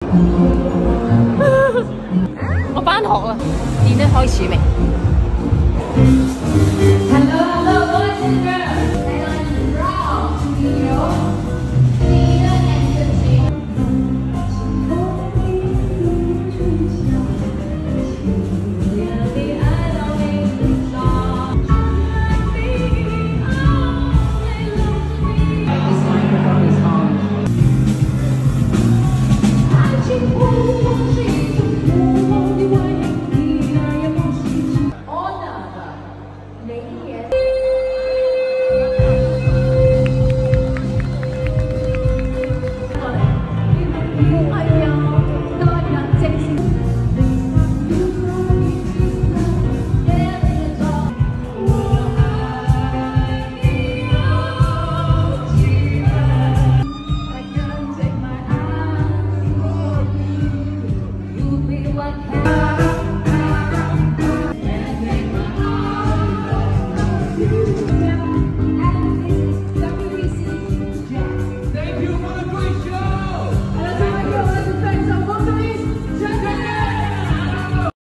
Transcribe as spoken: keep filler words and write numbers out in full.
我返學啦，演得開始未？ Hello, hello, boys and girls.